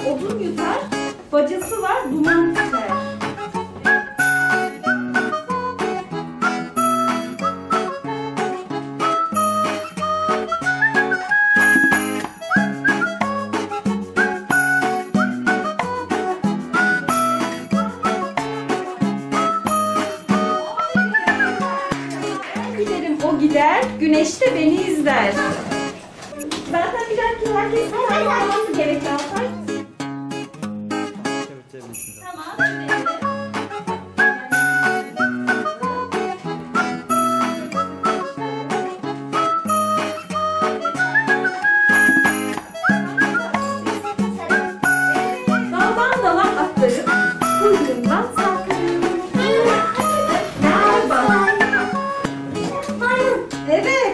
odun yutar, bacası var duman tüter. O gider, güneş de beni izler. Zaten birer herkes olması gerekiyor. Tamam. Daldan dala atlarım, kuyruğundan sarkarım. Evet.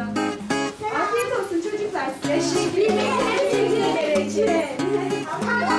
Teşekkür ederim.